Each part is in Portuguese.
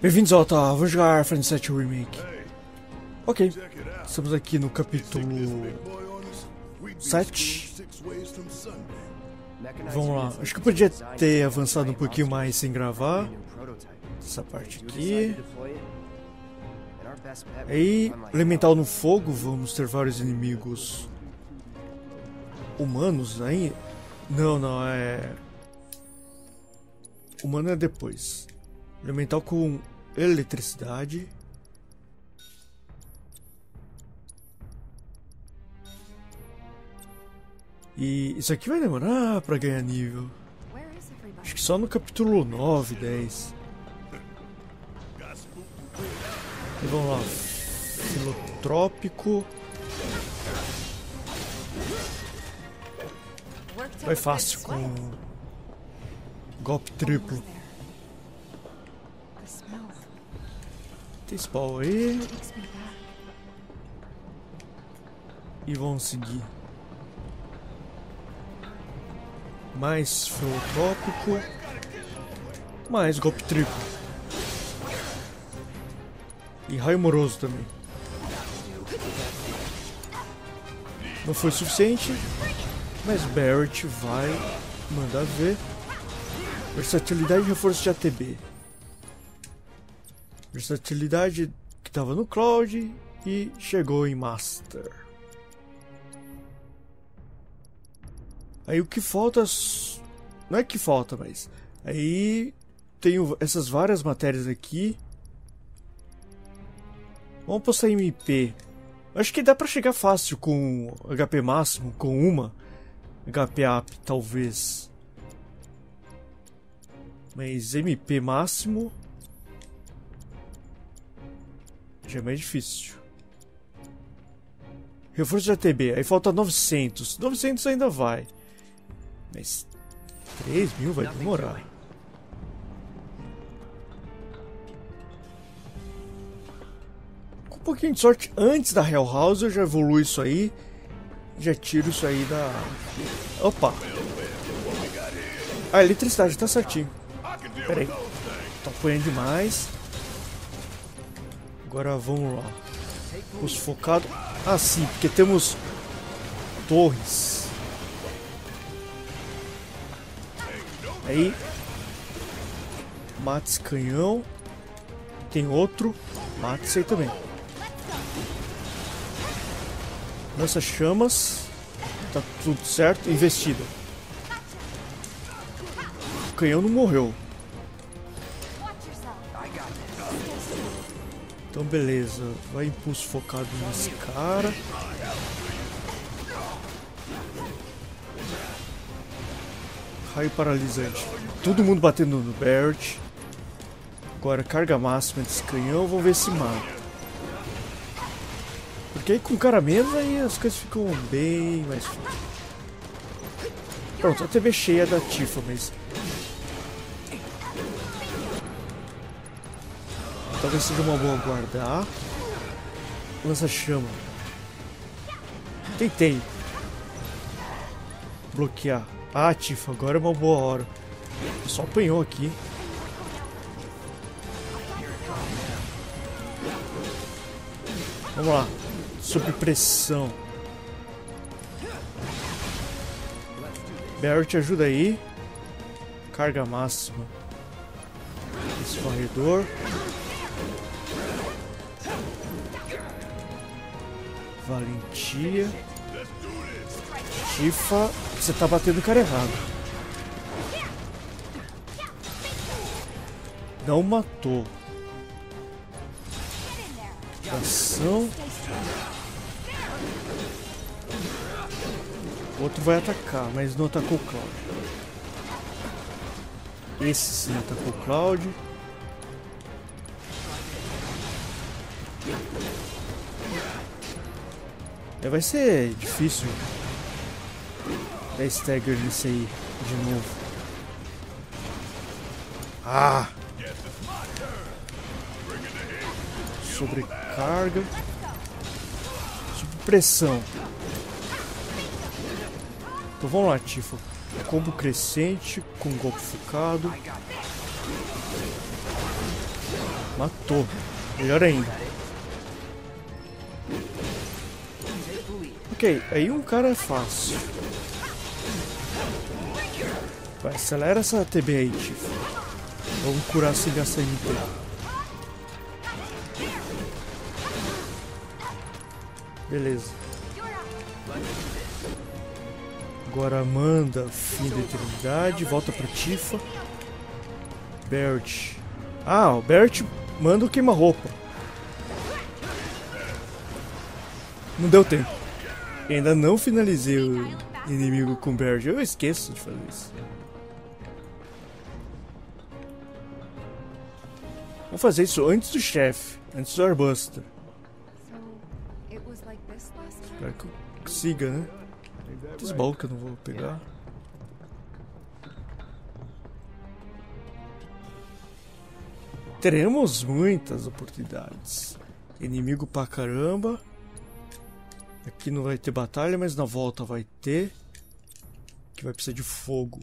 Bem-vindos ao Alta, vamos jogar Final Fantasy VII Remake. Ok, estamos aqui no capítulo 7. Vamos lá, acho que eu podia ter avançado um pouquinho mais sem gravar. Essa parte aqui. Aí, elemental no fogo, vamos ter vários inimigos humanos aí. Não, é... Humano é depois. Elemental com eletricidade. E isso aqui vai demorar pra ganhar nível. Acho que só no capítulo 9, 10. E vamos lá. Filotrópico. Vai fácil com golpe triplo. Tem spawn aí. E vamos seguir. Mais filotrópico. Mais golpe triplo. E raio moroso também. Não foi suficiente, mas Barret vai mandar ver. Versatilidade e reforço de ATB. Versatilidade que estava no Cloud e chegou em Master. Aí o que falta... Não é que falta, mas... Aí tenho essas várias matérias aqui. Vamos postar MP. Acho que dá pra chegar fácil com HP máximo, com uma. HP up, talvez. Mas MP máximo... Já é mais difícil. Reforço de ATB. Aí falta 900. 900 ainda vai. Mas 3.000 vai demorar. Com um pouquinho de sorte, antes da Hell House eu já evoluo isso aí. Já tiro isso aí da... Opa! A eletricidade tá certinho. Pera aí. Tá apanhando demais. Agora vamos lá. Os focados. Ah, sim, porque temos torres. Aí. Mata esse canhão. Tem outro. Mata esse aí também. Lança chamas. Tá tudo certo. Investida. O canhão não morreu. Então beleza, vai impulso focado nesse cara. Raio paralisante. Todo mundo batendo no Barret. Agora carga máxima desse canhão, vamos ver se mata. Porque aí com cara menos aí as coisas ficam bem mais fáceis. Pronto, a TV cheia da Tifa, mas... Talvez seja uma boa guardar. Lança-chama. Tentei bloquear. Ah, Tifa, agora é uma boa hora. Só apanhou aqui. Vamos lá. Sob pressão. Barret ajuda aí. Carga máxima. Esse varredor. Valentia. Tifa, você tá batendo o cara errado. Não matou. Ação. O outro vai atacar, mas não atacou o Cloud. Esse sim atacou o Cloud. Vai ser difícil dar stagger nesse aí de novo. Ah! Sobrecarga. Subpressão. Então vamos lá, Tifa. Combo crescente com golpe focado. Matou. Melhor ainda. Ok, aí um cara é fácil. Vai, acelera essa TB aí, Tifa. Vamos curar sem gastar MP. Beleza. Agora manda fim da eternidade. Volta pra Tifa. Bert. Ah, o Bert manda o queima-roupa. Não deu tempo. Ainda não finalizei o inimigo com o Bert. Eu esqueço de fazer isso. Vamos fazer isso antes do chefe. Antes do Arbuster. Espero que eu consiga, né? Desbol que eu não vou pegar. Teremos muitas oportunidades. Inimigo pra caramba. Aqui não vai ter batalha, mas na volta vai ter. Que vai precisar de fogo.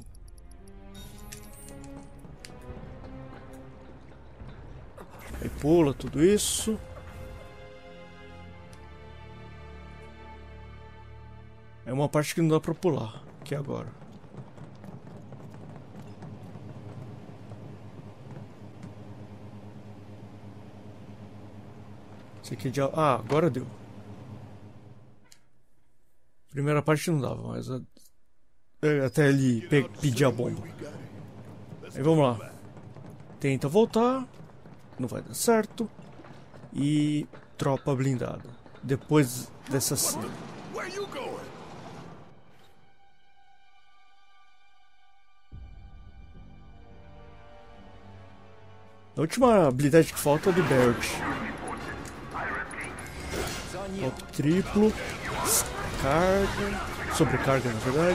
Aí pula tudo isso. É uma parte que não dá pra pular, que é agora. Esse aqui é de... Ah, agora deu. Primeira parte não dava, mas... Até ele pedir a bomba. Aí vamos lá. Tenta voltar. Não vai dar certo. E... tropa blindada. Depois dessa cena. A última habilidade que falta é do Bert. Golpe triplo. Descarga. Sobrecarga, na verdade.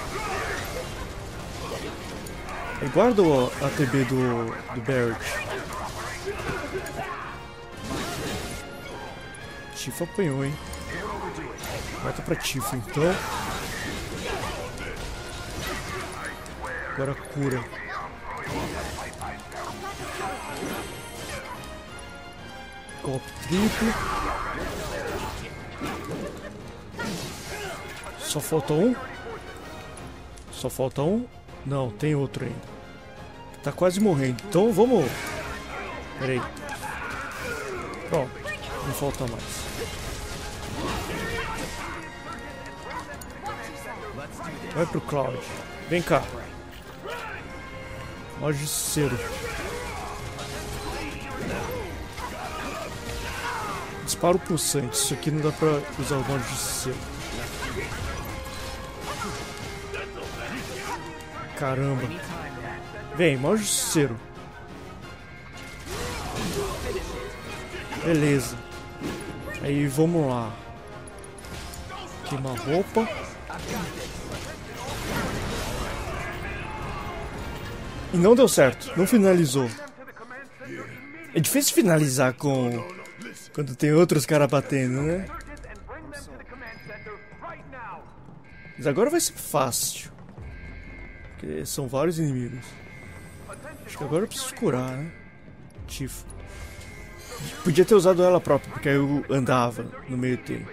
E guarda a TB do Bert. Tifa apanhou, hein? Volta pra Tifa, então. Agora cura. Golpe triplo. Só falta um? Só falta um? Não, tem outro ainda. Tá quase morrendo. Então vamos... Pera aí. Pronto. Não falta mais. Vai pro Cloud. Vem cá. Justiceiro. Disparo pulsante. Isso aqui não dá pra usar o modo Justiceiro. Caramba. Vem, modo Justiceiro. Beleza. Aí vamos lá. Queimar roupa. E não deu certo, não finalizou. É difícil finalizar quando tem outros caras batendo, né? Mas agora vai ser fácil. Porque são vários inimigos. Acho que agora eu preciso curar, né? Tifa. Podia ter usado ela própria, porque aí eu andava no meio tempo.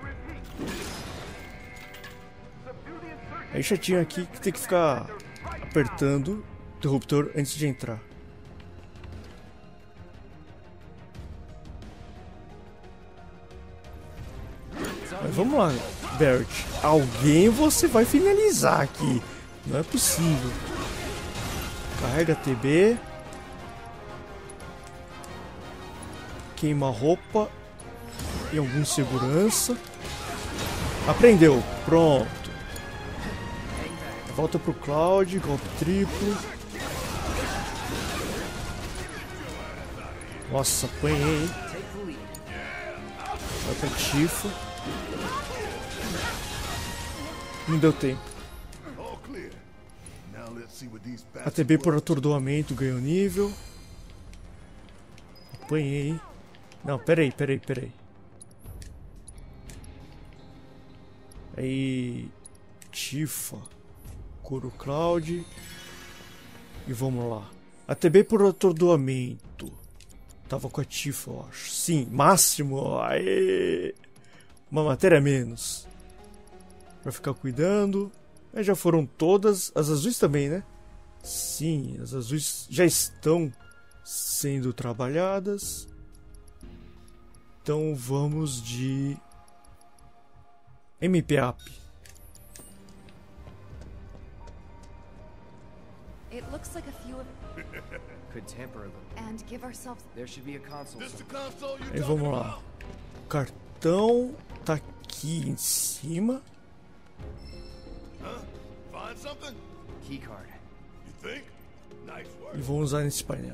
Aí chatinho aqui que tem que ficar apertando o interruptor antes de entrar. Mas vamos lá, Bert. Alguém você vai finalizar aqui. Não é possível. Carrega TB. Queima roupa. E algum segurança. Aprendeu. Pronto. Volta pro Cloud. Golpe triplo. Nossa, apanhei. Vai pra Tifa. Não deu tempo. ATB por atordoamento ganhou nível. Apanhei. Não, peraí. Aí... Tifa. Cura o Cloud. E vamos lá. ATB por atordoamento. Tava com a Tifa, eu acho. Sim, máximo. Aê! Uma matéria a menos. Vai ficar cuidando. Mas já foram todas. As azuis também, né? Sim, as azuis já estão sendo trabalhadas. Então vamos de MP-Up. It looks like a few of Could tamper a little. and give ourselves There should be a console This the somewhere. console you Aí talking vamos lá. about? O cartão tá aqui em cima. Huh? Find something? Key card. You think? Nice work. E vamos usar nesse painel.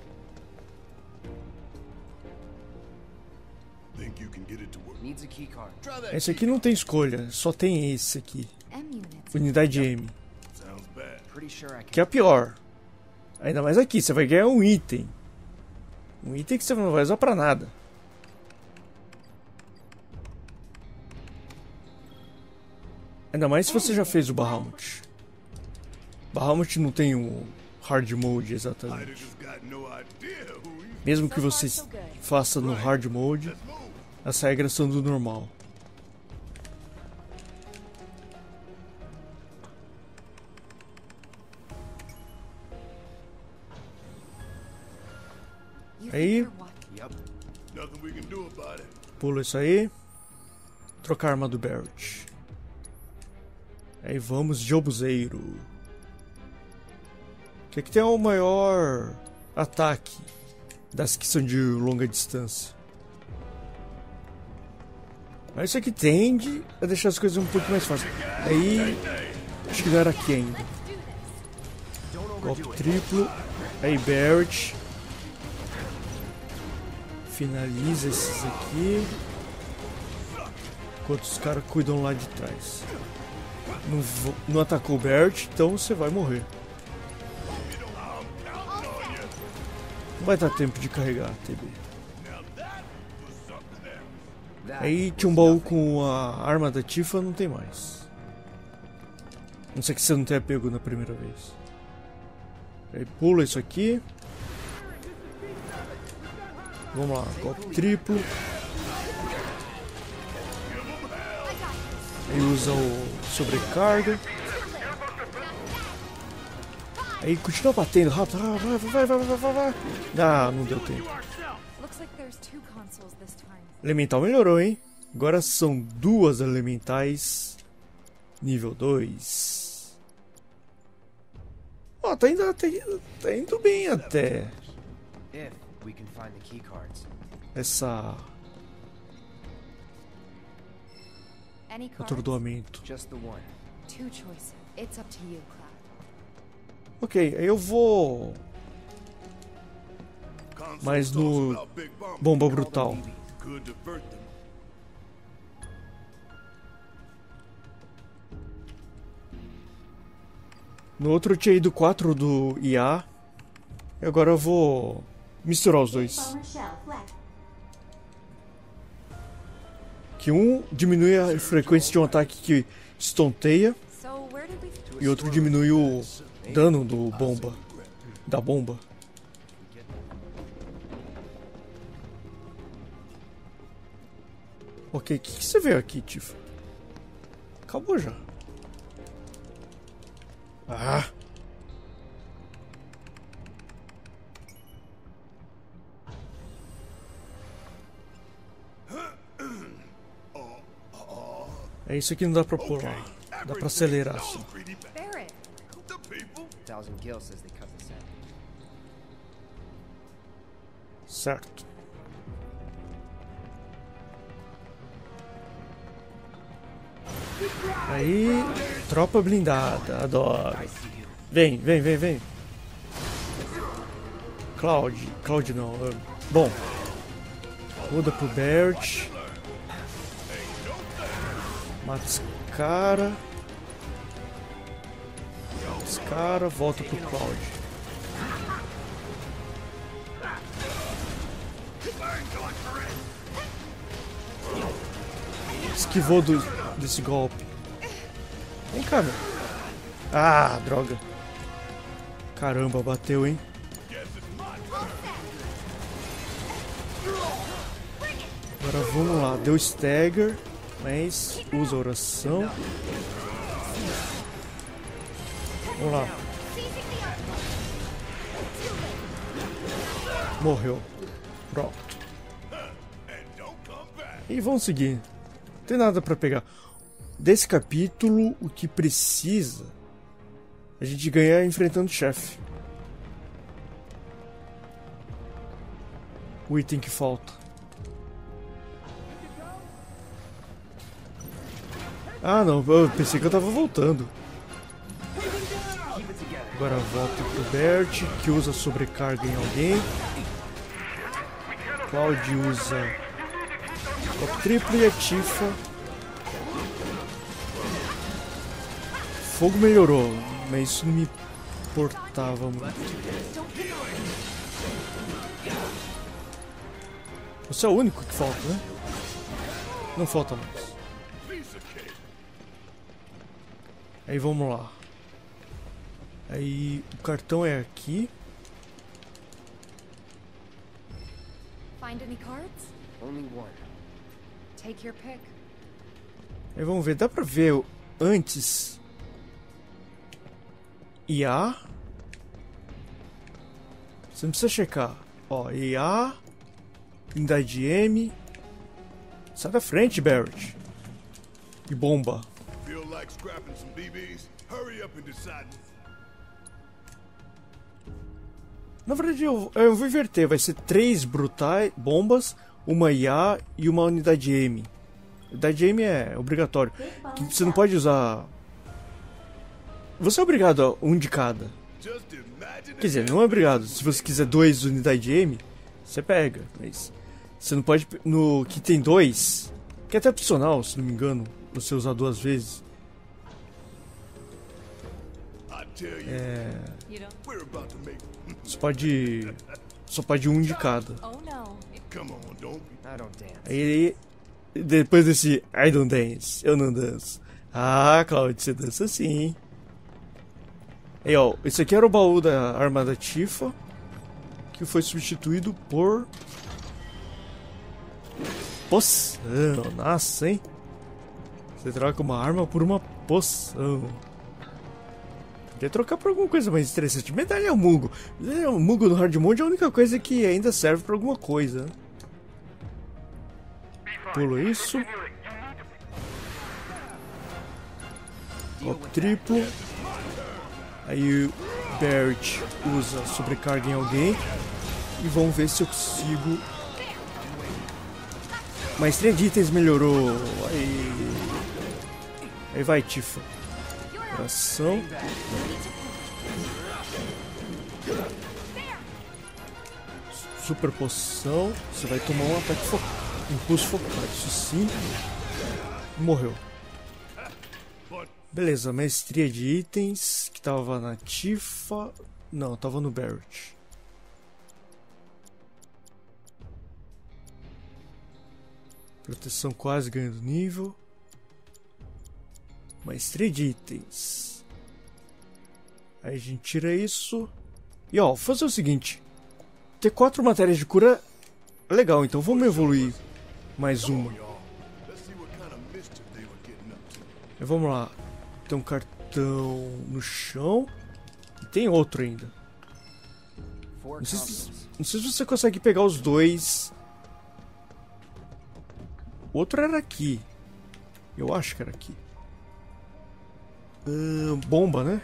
Think you can get it to work? Needs a key card. Try that. Esse aqui não tem escolha, só tem esse aqui. M-units. Unidade M. Sounds bad. Pretty sure I Que é can. a pior. Ainda mais aqui, você vai ganhar um item. Um item que você não vai usar pra nada. Ainda mais se você já fez o Bahamut. Bahamut não tem um hard mode exatamente. Heidegger's got no idea who he is. Mesmo que você faça no hard mode, Let's move. as regras são do normal. You Aí. think they're what? Yep. Nothing we can do about it. Pula isso aí. Trocar a arma do Barrett. Aí vamos de obuseiro. Que aqui tem o maior ataque das que são de longa distância. Mas isso aqui tende a deixar as coisas um pouco mais fáceis. Aí, acho que não era aqui ainda. Golpe triplo. Aí Barrett. Finaliza esses aqui. Enquanto os caras cuidam lá de trás. Não atacou o Barrett, então você vai morrer. Não vai dar tempo de carregar a TB. That Aí tinha um baú com a arma da Tifa, não tem mais. Não sei que você não tenha pego na primeira vez. Aí pula isso aqui. Vamos lá, golpe triplo. Aí usa o sobrecarga. Aí continua batendo rápido. Vai. Ah, não deu tempo. Looks like there's two consoles this time. Elemental melhorou, hein? Agora são duas elementais. Nível 2. Ó, tá indo bem até. if we can find the key cards. Essa Any cards? atordoamento. Just the one. Two choices. It's up to you, Cloud. Ok, aí eu vou Console Mas talks no about Big Bomb. Bomba Brutal. Could divert them. No outro eu tinha ido 4 do IA. E agora eu vou misturar os dois. Que um diminui a frequência de um ataque que estonteia. So where did we... E outro diminui o dano do bomba. Da bomba. Ok, o que você veio aqui, Tifa? Acabou já. Ah! É isso aqui, não dá pra pular. Dá pra acelerar assim. Barrett! The people. Thousand Gil says they cut the sound. Certo. Aí, tropa blindada, adoro. Vem. Cloud não. Bom, muda pro Barrett. Mata esse cara. Esse cara, volta pro Cloud. Esquivou desse golpe. Vem cá, meu. Ah, droga. Caramba, bateu, hein? Agora vamos lá. Deu stagger, mas usa a oração. Vamos lá. Morreu. Pronto. E vamos seguir. Não tem nada pra pegar. Desse capítulo, o que precisa a gente ganhar enfrentando o chefe. O item que falta. Ah, não. Eu pensei que eu tava voltando. Agora volto pro Bert, que usa sobrecarga em alguém. Cloud usa copo triplo e a Tifa. Fogo melhorou, mas isso não me importava muito. Você é o único que falta, né? Não falta mais. Aí vamos lá. Aí o cartão é aqui. Find any cards? Only one. Take your pick. Aí vamos ver, dá pra ver antes. IA. Você não precisa checar. Ó, IA. Unidade M. Sai da frente, Barrett. E bomba. Feel like scrapping some BBs? Hurry up and decide. Na verdade, eu vou inverter. Vai ser 3 brutais, bombas, uma IA e uma unidade M. Unidade M é obrigatório. Que você não pode usar... Você é obrigado a um de cada. Quer dizer, não é obrigado. Se você quiser 2 unidade M, você pega. Mas você não pode... No que tem 2, que é até opcional, se não me engano, você usar 2 vezes. We're about to make. Você pode... Só pode um de cada. Oh no. Come on, don't. I don't dance. Aí, depois desse I don't dance, eu não danço. Ah, Cloud, você dança sim. Aí, ó, esse aqui era o baú da arma da Tifa, que foi substituído por... poção. Nossa, hein? Você troca uma arma por uma poção. Podia trocar por alguma coisa mais interessante. Medalha ao Mugo. O Mugo no Hard Mode é a única coisa que ainda serve pra alguma coisa. Pulo isso. Copo triplo. Aí o Barrett usa sobrecarga em alguém. E vamos ver se eu consigo. Maestria de itens melhorou. Aí vai, Tifa. Coração. Super poção. Você vai tomar um ataque focado. Impulso focado. Isso sim. Morreu. Beleza, maestria de itens. Que tava na Tifa. Não, tava no Barrett. Proteção quase ganhando nível. Maestria de itens. Aí a gente tira isso. E ó, vou fazer o seguinte. Ter 4 matérias de cura é legal, então vamos evoluir mais uma. Aí vamos lá. Tem um cartão no chão. E tem outro ainda. Não sei se você consegue pegar os dois. O outro era aqui. Eu acho que era aqui. Bomba, né?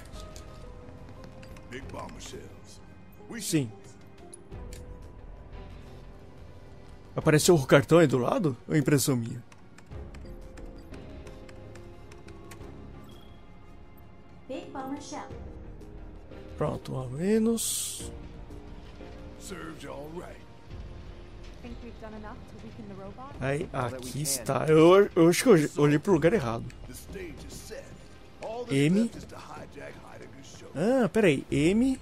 Sim. Apareceu o cartão aí do lado? Ou é impressão minha? Pronto, um a menos. Aí, aqui está. Eu acho que eu olhei pro lugar errado. M. Ah, peraí. M.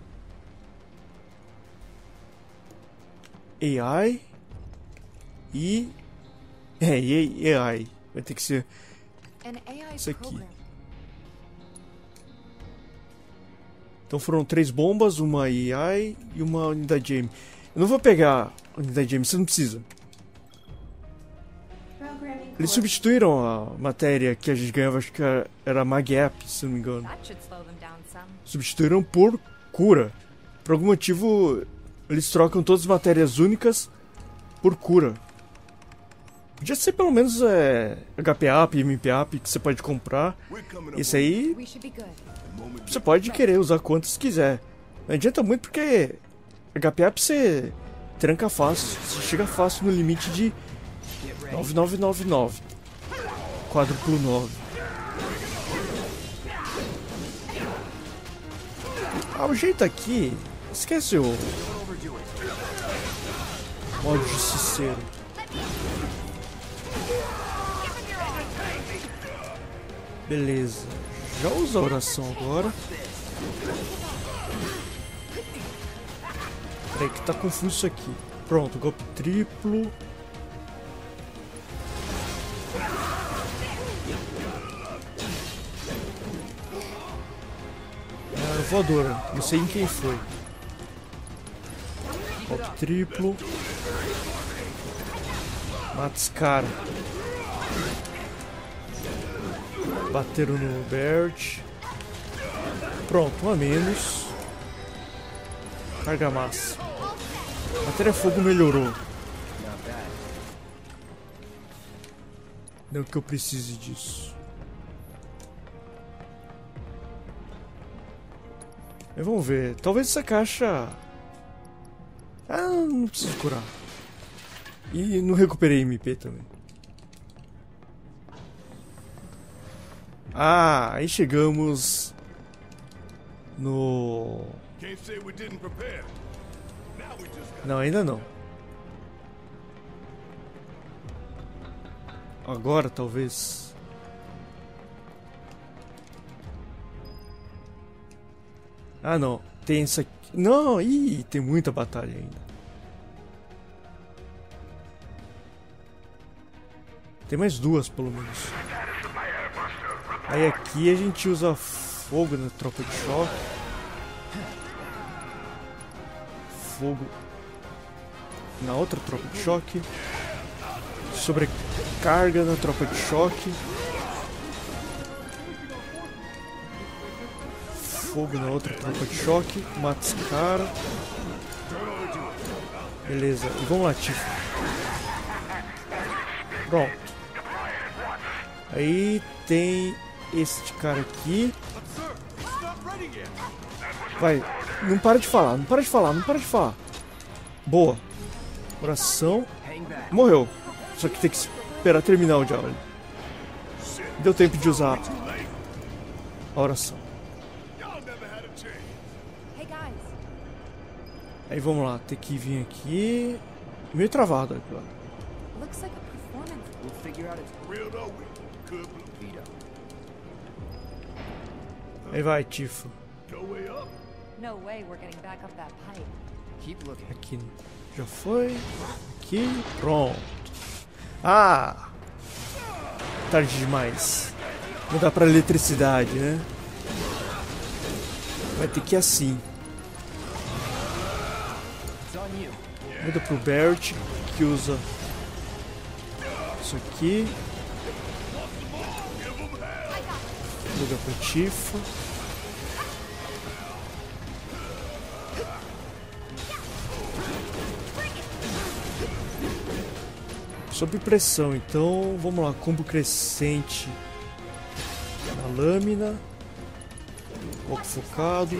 AI. E. AI. Vai ter que ser isso aqui. Então foram 3 bombas, uma AI e uma unidade M. Eu não vou pegar a unidade M, você não precisa. Eles substituíram a matéria que a gente ganhava, acho que era Mag-Ap, se não me engano. That should slow them down some. Substituíram por cura. Por algum motivo, eles trocam todas as matérias únicas por cura. Podia ser pelo menos HP-Up e MP-Up que você pode comprar. Esse aí We should be good. você pode querer usar quantos quiser. Não adianta muito porque HP-Up você tranca fácil. Você chega fácil no limite de 9999. Quádruplo 9. Ah, o jeito aqui... Esquece o modo justiceiro. Beleza. Já usa a oração agora. Peraí que tá confuso isso aqui. Pronto, golpe triplo. Voadora, não sei em quem foi. Golpe triplo. Mata esse cara. Bateram no Bert. Pronto, um a menos. Carga massa. Matéria fogo melhorou. Não que eu precise disso. Mas vamos ver. Talvez essa caixa... Ah, não preciso curar. E não recuperei MP também. Ah, aí chegamos no... Can't say we didn't prepare. Now we just got Não, ainda não. Agora, talvez. Ah, não. Tem isso aqui. Não, ih, tem muita batalha ainda. Tem mais duas, pelo menos. Aí aqui a gente usa fogo na tropa de choque. Fogo na outra tropa de choque. Sobrecarga na tropa de choque. Fogo na outra tropa de choque. Mata esse cara. Beleza, e vamos lá, Tifa. Pronto. Aí tem este cara aqui. Vai, não para de falar, não para de falar, não para de falar. Boa. Oração. Morreu. Só que tem que esperar terminar o diálogo. Deu tempo de usar a oração. y'all never had a chance. Hey guys, Aí vamos lá, tem que vir aqui. Meio travado agora. looks like a performance. We'll figure out its For real though, we could veto. Aí vai, Tifa. go way up. No way we're getting back up that pipe. Keep looking. Aqui já foi. Aqui, pronto. Ah! Tarde demais. Não dá pra eletricidade, né? Vai ter que ir assim. It's on you. Muda pro Bert, que usa isso aqui. Muda pra Tifa. Sob pressão, então vamos lá, combo crescente na lâmina, foco focado,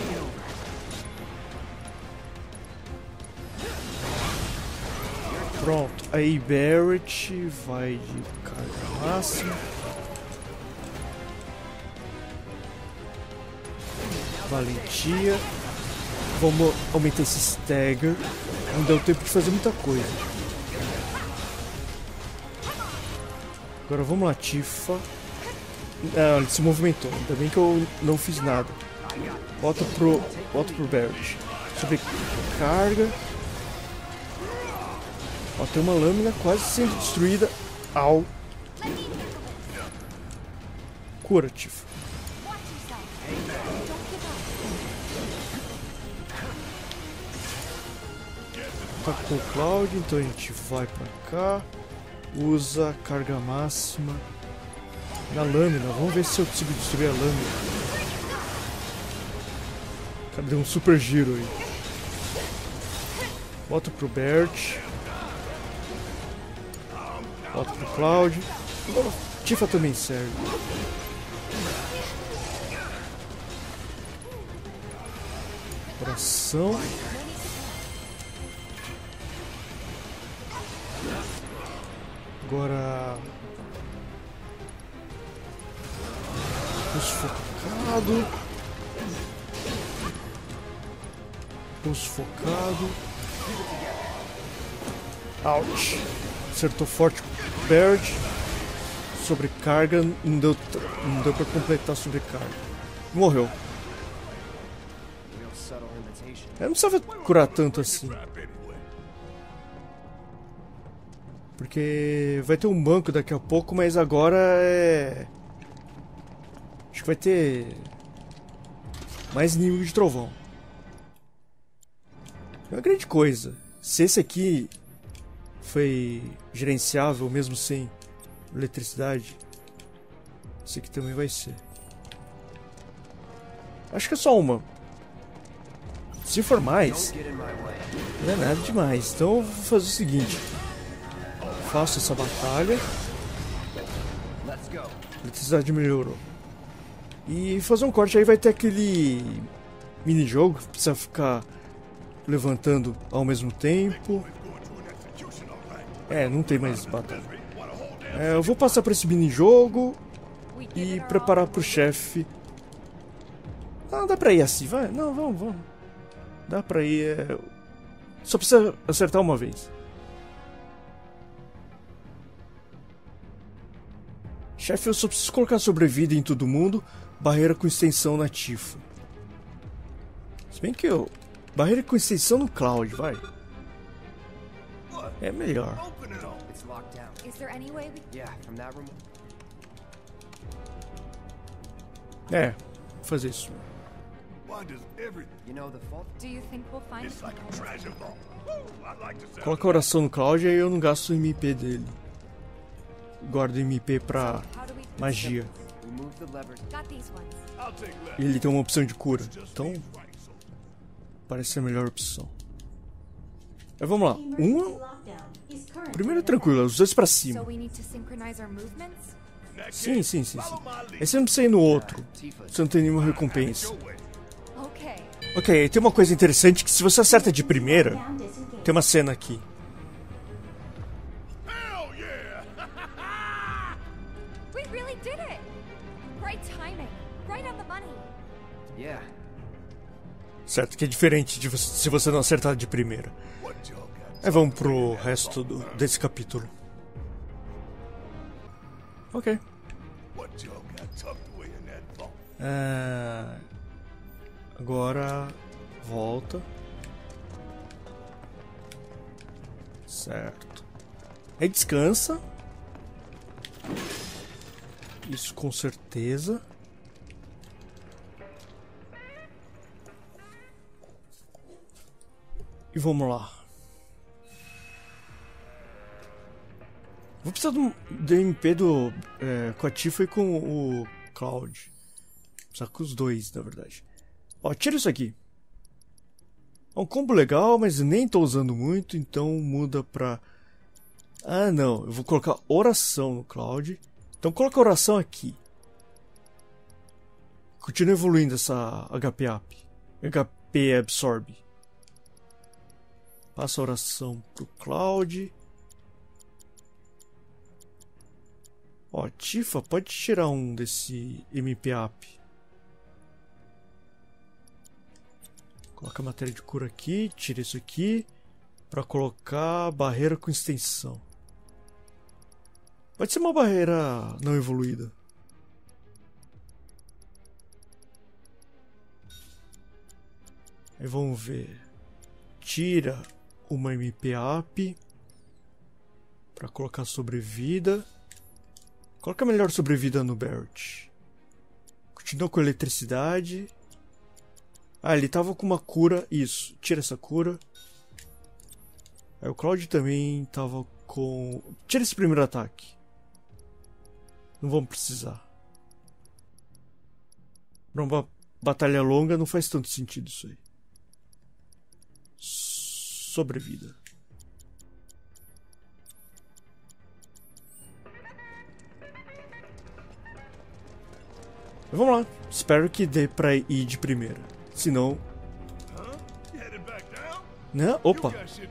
pronto, aí Barrett vai de carga máxima, valentia, vamos aumentar esse stagger, não deu tempo de fazer muita coisa. Agora vamos lá, Tifa. Ah, ele se movimentou. Ainda bem que eu não fiz nada. Volta pro Barrett. Sobrecarga. Ó, tem uma lâmina quase sendo destruída. Au. Cura, Tifa. Watch yourself. Don't give up. Tá com o Cloud, então a gente vai pra cá. Usa carga máxima na lâmina. Vamos ver se eu consigo destruir a lâmina. O cara deu um super giro aí. Volta pro Bert. Volta pro Cloud. Tifa também serve. Coração. Agora... Pulso focado. Pulso focado. Ouch. Acertou forte o Baird. Sobrecarga. Não deu pra completar a sobrecarga. Morreu. Eu não precisava curar tanto assim. Porque vai ter um banco daqui a pouco, mas agora é... Acho que vai ter mais inimigo de trovão. É uma grande coisa. Se esse aqui foi gerenciável mesmo sem eletricidade, esse aqui também vai ser. Acho que é só uma. Se for mais, não é nada demais. Então eu vou fazer o seguinte. Faço essa batalha. A eletricidade melhorou. E fazer um corte aí vai ter aquele mini-jogo que precisa ficar levantando ao mesmo tempo. É, não tem mais batalha. Eu vou passar por esse mini-jogo e preparar pro chefe. Ah, dá pra ir assim, vai? Não, vamos. Dá pra ir. Só precisa acertar uma vez. Chefe, eu só preciso colocar sobrevida em todo mundo. Barreira com extensão na Tifa. Se bem que eu... Barreira com extensão no Cloud, vai. É melhor. É, vou fazer isso. Coloca a oração no Cloud e aí eu não gasto o MP dele. Guardo o MP pra magia. E ele tem uma opção de cura. Então, parece ser a melhor opção. Mas vamos lá. Primeiro é tranquilo, os dois pra cima. Sim. Aí você não precisa ir no outro. Você não tem nenhuma recompensa. Ok, tem uma coisa interessante que se você acerta de primeira, tem uma cena aqui. Certo, que é diferente de você, se você não acertar de primeira. Aí vamos pro resto desse capítulo. Ok. Agora volta. Certo. Aí descansa. Isso com certeza. E vamos lá. Vou precisar do MP com a Tifa e com o Cloud. Vou precisar com os dois, na verdade. Ó, tira isso aqui. É um combo legal, mas nem tô usando muito, então muda pra... Ah, não. Eu vou colocar oração no Cloud. Então coloca a oração aqui. Continua evoluindo essa HP absorbe. Passa a oração pro Cloud. Ó, Tifa, pode tirar um desse MP up. Coloca a matéria de cura aqui, tira isso aqui. Pra colocar barreira com extensão. Pode ser uma barreira não evoluída. Aí vamos ver. Tira uma MP up para colocar sobrevida. Coloca melhor sobrevida no Bert. Continua com eletricidade. Ah, ele tava com uma cura. Isso, tira essa cura. Aí o Cloud também tava com... Tira esse primeiro ataque. Não vamos precisar. Pra uma batalha longa não faz tanto sentido isso aí. Sobrevida. Vamos lá. Espero que dê pra ir de primeira. Senão... Não, opa.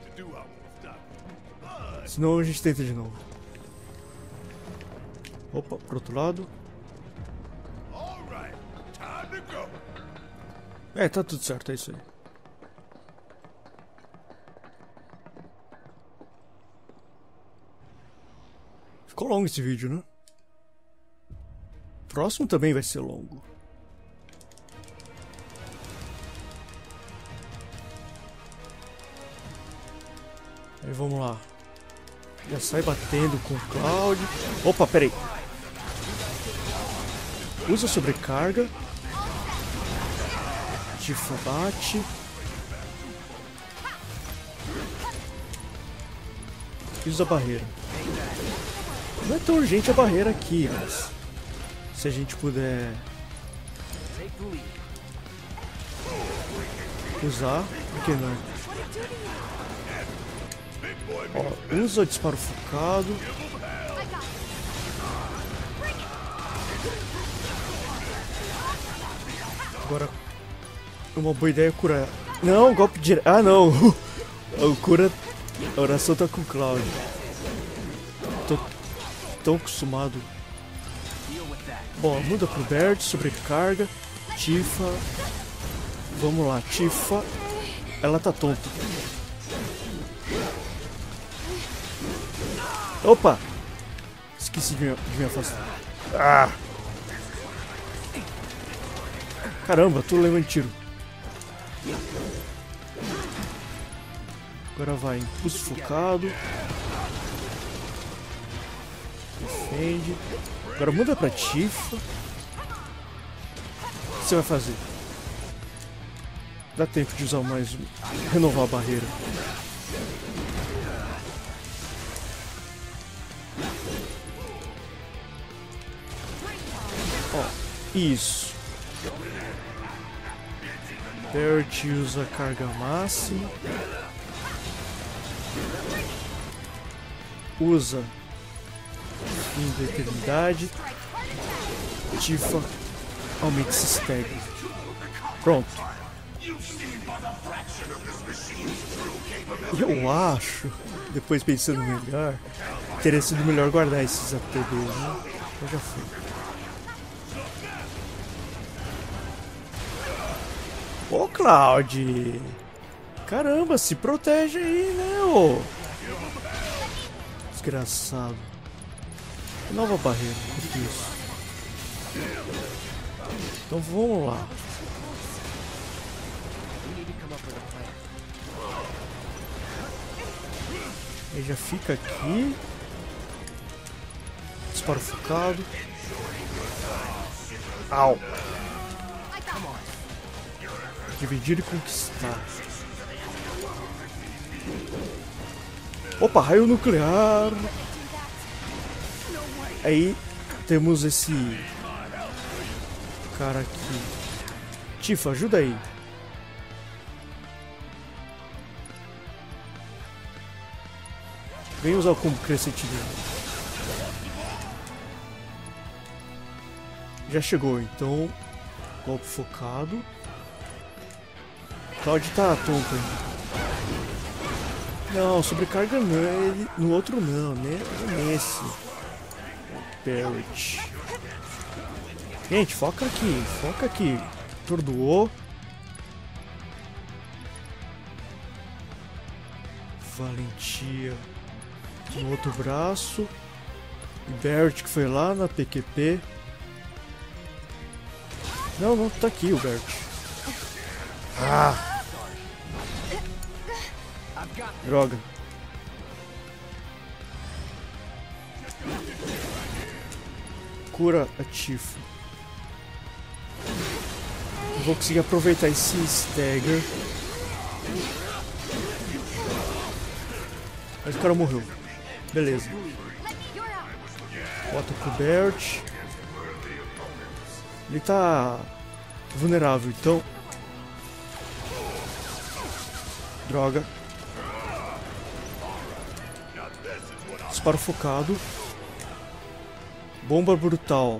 Senão a gente tenta de novo. Opa, pro outro lado. É, tá tudo certo, é isso aí. Ficou longo esse vídeo, né? O próximo também vai ser longo. Aí vamos lá. Já sai batendo com o Cloud. Opa, peraí. Usa sobrecarga. Tifa bate. E usa a barreira. Não é tão urgente a barreira aqui, mas... Se a gente puder... usar, por que não? Ó, usa disparo focado. Agora, uma boa ideia é curar. Não, golpe direto. Ah, não. O cura. A oração tá com o Cloud. Tô tão acostumado. Bom, muda pro Bert, sobrecarga. Tifa. Vamos lá, Tifa. Ela tá tonta. Opa! Esqueci de me afastar. Ah! Caramba, tô levando tiro. Agora vai, impulso focado. Defende. Agora muda pra Tifa. O que você vai fazer? Dá tempo de usar mais um. Renovar a barreira. Ó, isso. Bert usa carga máxima. Usa fim da eternidade. Tifa aumenta esse stagger. Pronto. Eu acho, depois pensando melhor, teria sido melhor guardar esses ATBs, né? Eu já fui. Ô, Cloud! Caramba, se protege aí, né, ô? Desgraçado. Nova barreira, por isso. Então vamos lá. Ele já fica aqui. Disparo focado. Au! Dividir e conquistar. Opa, raio nuclear. Aí temos esse cara aqui. Tifa, ajuda aí. Vem usar o combo crescente dele. Já chegou, então. Golpe focado. Cloud tá tonto ainda. Não, sobrecarga não. Ele, no outro não, né? Nesse. Barret. Gente, foca aqui. Foca aqui. Atordoou. Valentia. No outro braço. Bert que foi lá na PQP. Não, não, tá aqui o Bert. Ah! Droga. Cura a Tifa. Vou conseguir aproveitar esse stagger. Mas o cara morreu. Beleza. You're out. Bota pro Bert. Ele tá vulnerável, então. Droga. Disparo focado. Bomba brutal.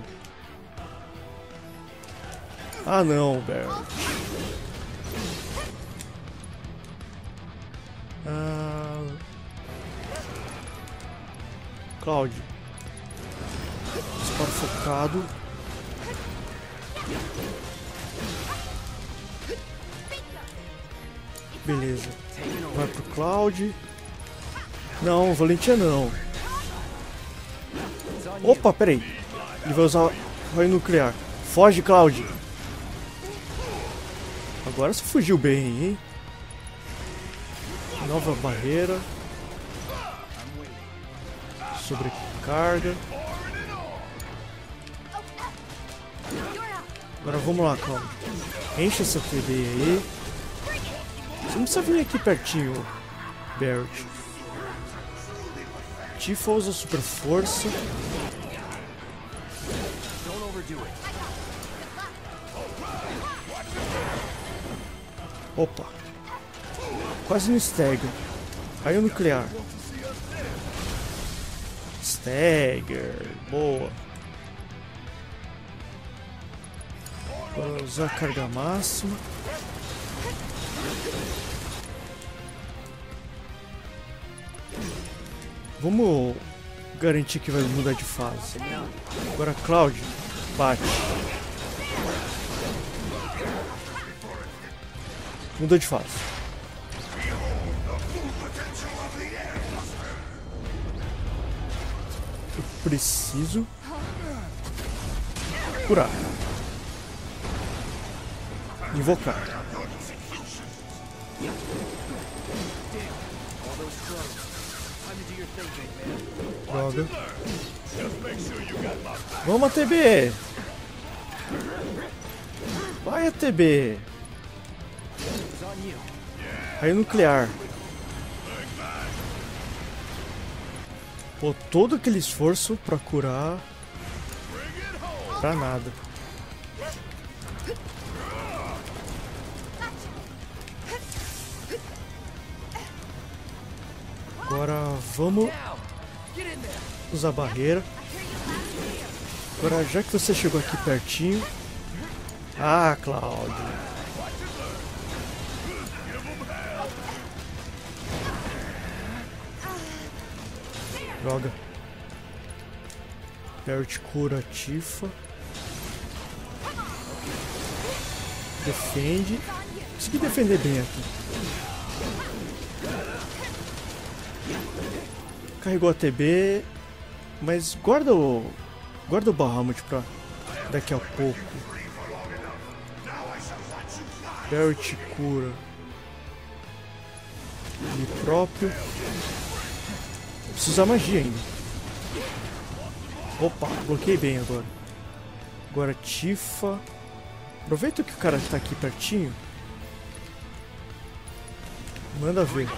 Ah não, Bert. Cláudio. Disparo focado. Beleza. Vai pro Cloud. Não, Valentia não. Opa, peraí. Ele vai usar raio nuclear. Foge, Cloud. Agora você fugiu bem, hein? Nova barreira. Sobrecarga. Agora vamos lá, Cloud. Enche essa TD aí. Você não precisa vir aqui pertinho, Barrett. Tifa usa super força. Opa. Quase no Stagger. Raio nuclear. Stagger. Boa. Vou usar a carga máxima. Vamos garantir que vai mudar de fase. Agora, Cloud, bate. Mudou de fase. Eu preciso curar. Invocar. Droga. Vamos, ATB! Vai, ATB! Raio nuclear. Pô, todo aquele esforço pra curar pra nada. Agora vamos usar a barreira. Agora, já que você chegou aqui pertinho. Ah, Cláudio. Droga. Barrett cura a Tifa. Defende. Consegui defender bem aqui. Carregou a TB. Mas guarda o Bahamut pra daqui a pouco. Barrett cura ele próprio. Preciso usar magia ainda. Opa, bloqueei bem agora. Agora Tifa. Aproveita que o cara tá aqui pertinho. Manda ver.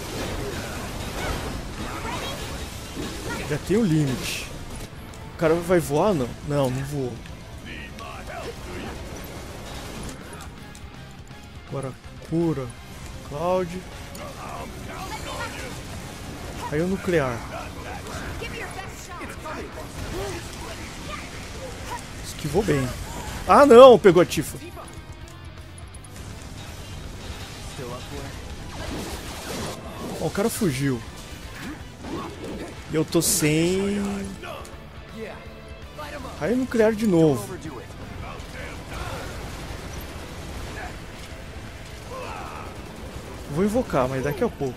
Já tem o limite. O cara vai voar? Não. Não voou. Agora cura Cloud. Raio nuclear. Esquivou bem. Ah não, pegou a Tifa. Ó, o cara fugiu. E eu tô sem raio nuclear de novo. Vou invocar, mas daqui a pouco.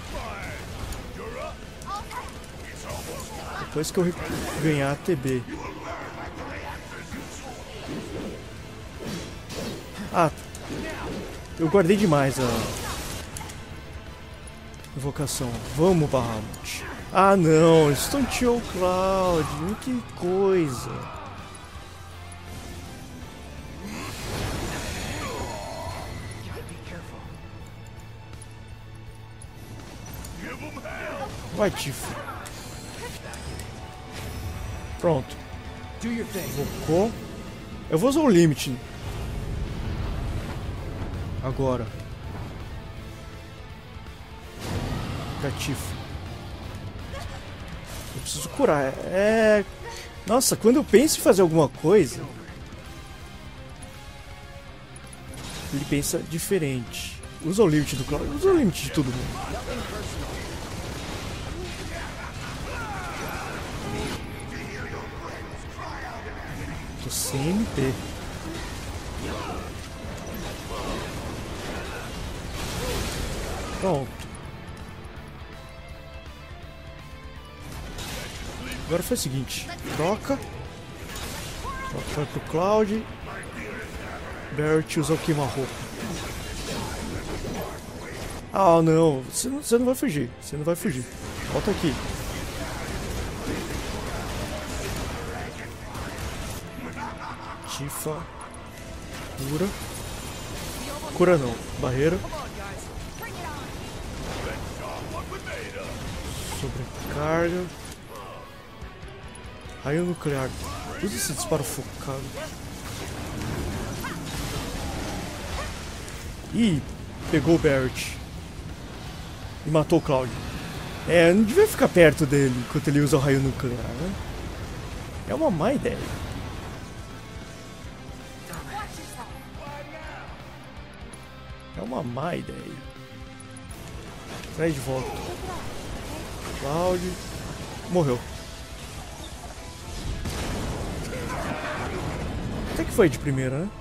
Depois que eu ganhar a TB. Ah, eu guardei demais a invocação. Vamos, Bahamut. Ah não, estonteou o Cloud. Que coisa. Vai, Tifa. Pronto. Do your thing. Invocou. Eu vou usar o limite. Agora. Catifa. Eu preciso curar. Nossa, quando eu penso em fazer alguma coisa, ele pensa diferente. Usa o limite do Cloud. Usa o limite de todo mundo. Tô sem MP. Pronto. Agora foi o seguinte. Troca. Vai pro Cloud. Barret usa o queima-roupa. Ah, não. Você não vai fugir. Você não vai fugir. Volta aqui. Tifa. Cura. Cura não. Barreira. Sobrecarga. Raio nuclear. Usa esse disparo focado. Ih, pegou o Barret. E matou o Cloud. Não devia ficar perto dele enquanto ele usa o raio nuclear, né? É uma má ideia. É uma má ideia. Traz de volta. Cloud. Morreu. Até que foi de primeira, né?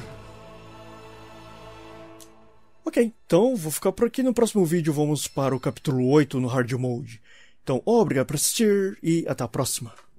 Ok, então vou ficar por aqui. No próximo vídeo vamos para o capítulo 8 no Hard Mode. Então, obrigado por assistir e até a próxima.